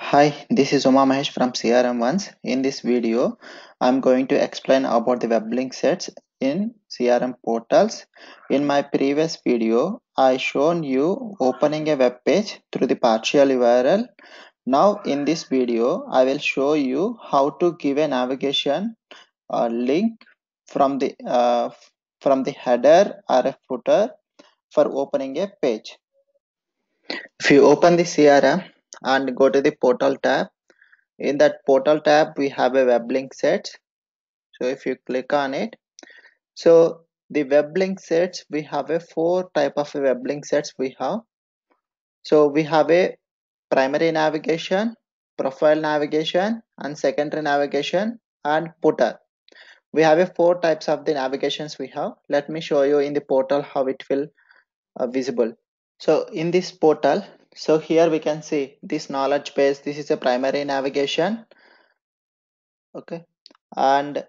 Hi, this is Uma Mahesh from CRM Ones. In this video, I'm going to explain about the web link sets in CRM portals. In my previous video, I shown you opening a web page through the partial URL. Now in this video, I will show you how to give a navigation link from the header or a footer for opening a page. If you open the CRM and go to the portal tab, in that portal tab we have a web link set. So if you click on it, so the web link sets, we have a four type of web link sets we have. So we have a primary navigation, profile navigation, and secondary navigation, and footer. We have a four types of the navigations we have. Let me show you in the portal how it will visible. So in this portal, so here we can see this knowledge base. This is a primary navigation. Okay, and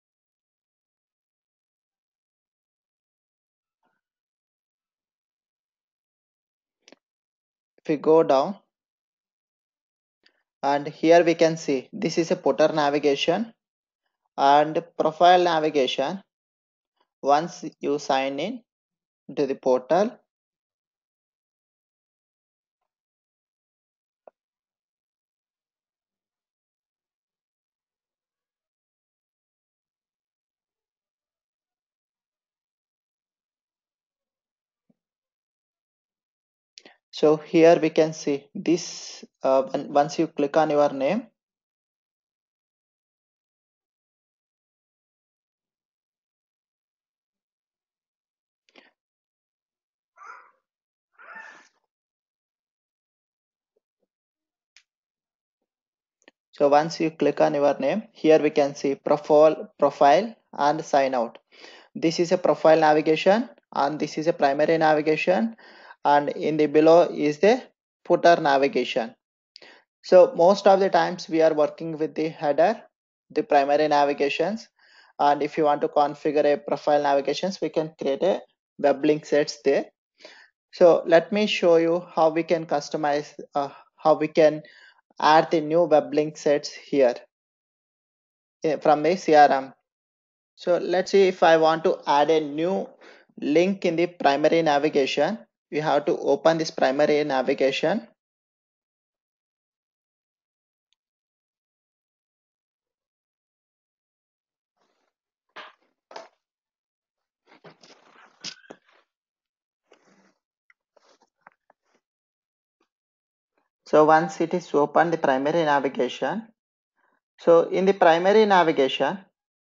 if we go down, and here we can see this is a footer navigation and profile navigation. Once you sign in to the portal, so here we can see this once you click on your name, so once you click on your name, here we can see profile and sign out. This is a profile navigation and this is a primary navigation, and in the below is the footer navigation. So most of the times we are working with the header, the primary navigations, and if you want to configure a profile navigations, we can create a web link sets there. So let me show you how we can customize, how we can add the new web link sets here from the CRM. So let's see, if I want to add a new link in the primary navigation, we have to open this primary navigation. So once it is open, the primary navigation, so in the primary navigation,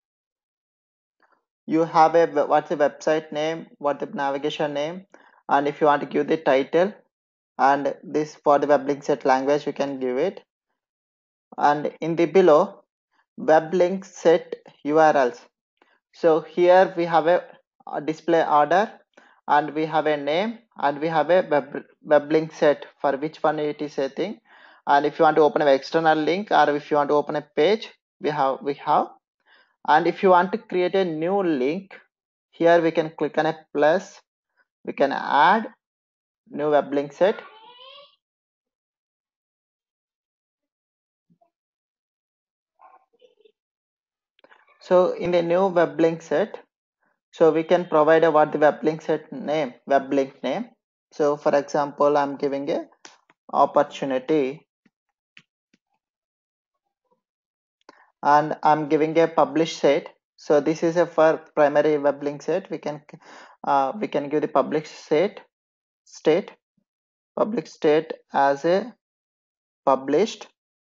you have a what's the website name, what the navigation name, and if you want to give the title, and this for the web link set language you can give it, and in the below web link set URLs. So here we have a display order, and we have a name, and we have a web link set for which one it is a thing. And if you want to open an external link, or if you want to open a page, we have. And if you want to create a new link, here we can click on a plus, we can add new web link set. So in the new web link set, so we can provide a what the web link set name, web link name. So for example, I'm giving a opportunity, and I'm giving a publish set. So this is a for primary web link set. We can give the publish public state as a published.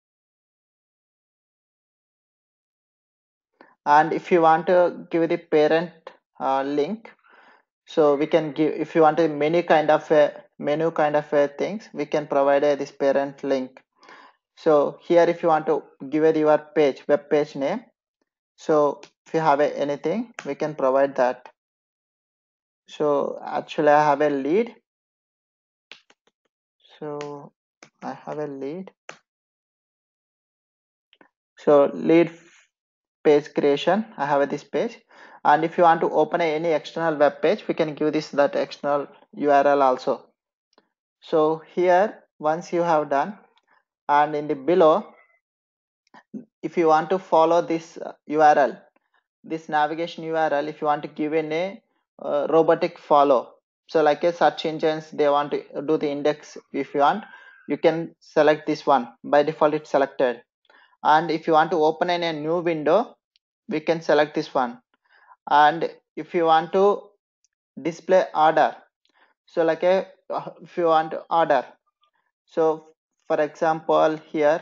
And if you want to give the parent link, so we can give, if you want a menu kind of a things, we can provide this parent link. So here if you want to give it your page, web page name, so if you have anything, we can provide that. So actually I have a lead, so I have a lead, so lead page creation, I have this page. And if you want to open any external web page, we can give this that external URL also. So here once you have done, and in the below, if you want to follow this URL, this navigation URL, if you want to give in a robotic follow, so like a search engines, they want to do the index. If you want, you can select this one. By default it's selected. And if you want to open in a new window, we can select this one. And if you want to display order, so like a if you want to order, so for example here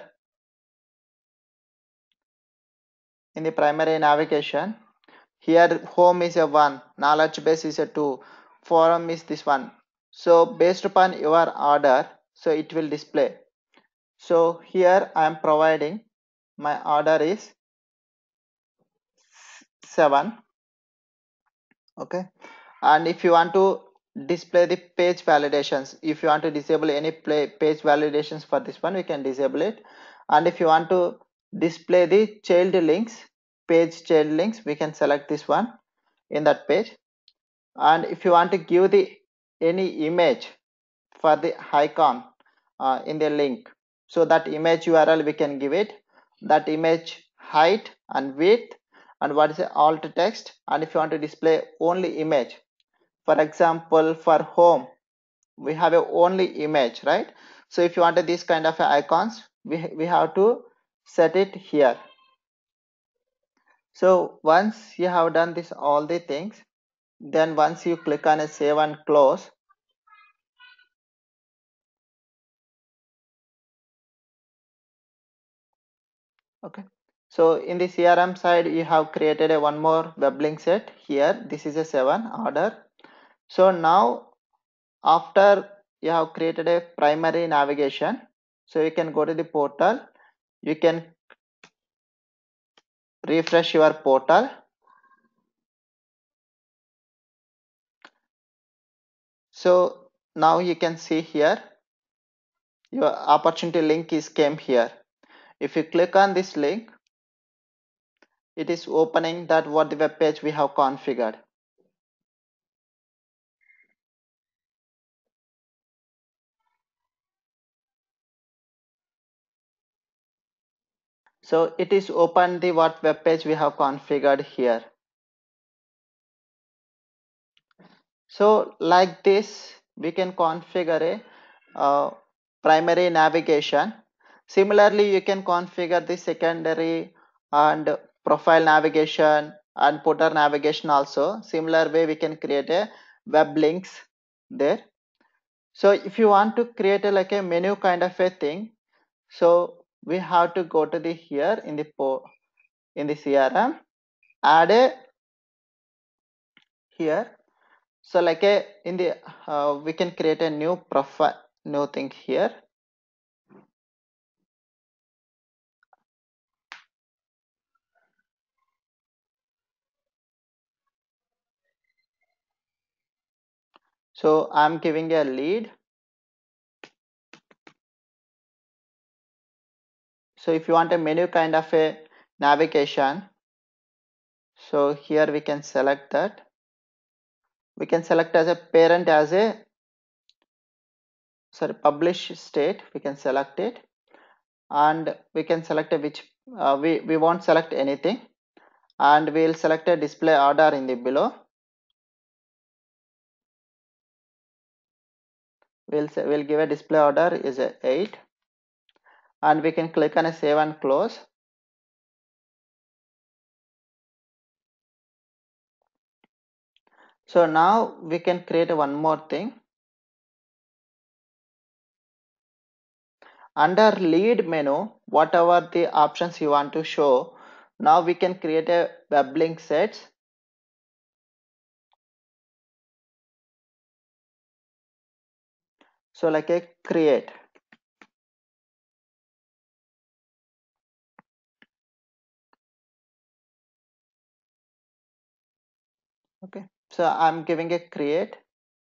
in the primary navigation, here home is a 1, knowledge base is a 2, forum is this one. So based upon your order, so it will display. So here I am providing my order is 7. Okay. And if you want to display the page validations, if you want to disable any page validations for this one, we can disable it. And if you want to display the child links, page child links, we can select this one in that page. And if you want to give the any image for the icon in the link, so that image URL we can give it, that image height and width, and what is the alt text. And if you want to display only image, for example for home we have a only image, right? So if you want this kind of icons, we have to set it here. So once you have done this all the things, then once you click on a save and close, okay. So in the CRM side, you have created a one more web link set here. This is a 7 order. So now after you have created a primary navigation, so you can go to the portal, you can refresh your portal. So now you can see here your opportunity link is came here. If you click on this link, it is opening that what the web page we have configured. So it is open the what web page we have configured here. So like this, we can configure a primary navigation. Similarly, you can configure the secondary and profile navigation and footer navigation also. Similar way, we can create a web links there. So if you want to create a like a menu kind of a thing, so we have to go to the here in the in the CRM, add a here. So like a in the we can create a new profile, new thing here. So I'm giving a lead. So if you want a menu kind of a navigation, so here we can select that. We can select as a parent as a sorry publish state. We can select it, and we can select a which we won't select anything, and we'll select a display order in the below. We'll give a display order is a 8, and we can click on a save and close. So now we can create one more thing. Under lead menu, whatever the options you want to show, now we can create a web link sets. So like a create. Okay. So I'm giving a create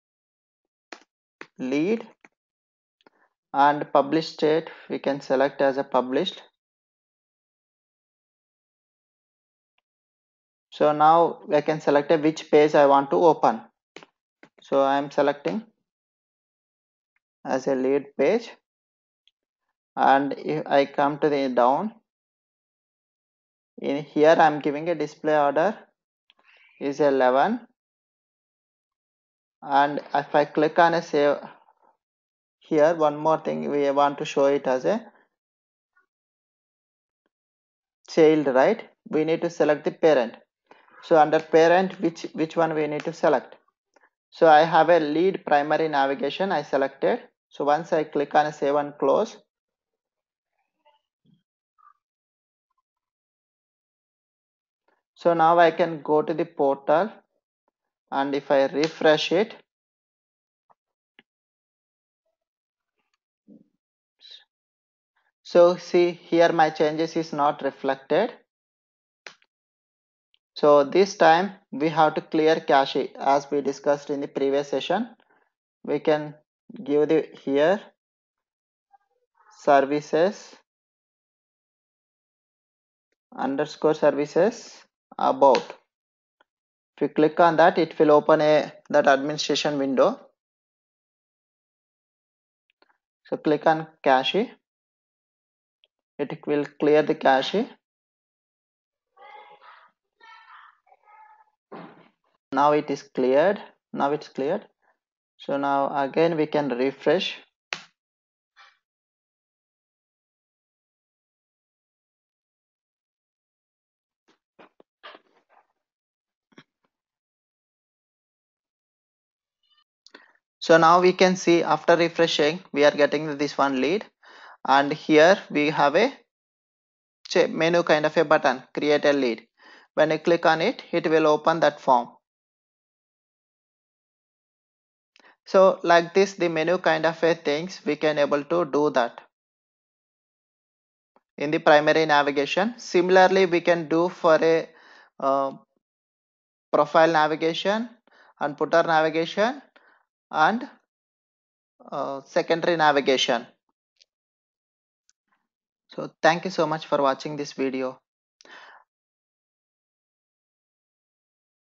lead, and publish state we can select as a published. So now I can select a which page I want to open. So I'm selecting as a lead page. and if I come to the down, in here I'm giving a display order is 11, and if I click on a save, here one more thing we want to show it as a child, right? We need to select the parent. So under parent, which one we need to select? So I have a lead primary navigation I selected. So once I click on a save and close, so now I can go to the portal, and if I refresh it, so see here my changes is not reflected. So this time we have to clear cache as we discussed in the previous session. We can give the here services underscore services about. If you click on that, it will open a that administration window. So click on cache, it will clear the cache. Now it is cleared. Now it's cleared. So now again we can refresh. So now we can see after refreshing we are getting this one lead, and here we have a menu kind of a button, create a lead. When you click on it, it will open that form. So like this, the menu kind of a things we can able to do that in the primary navigation. Similarly, we can do for a uh, profile navigation and footer navigation and secondary navigation. So thank you so much for watching this video.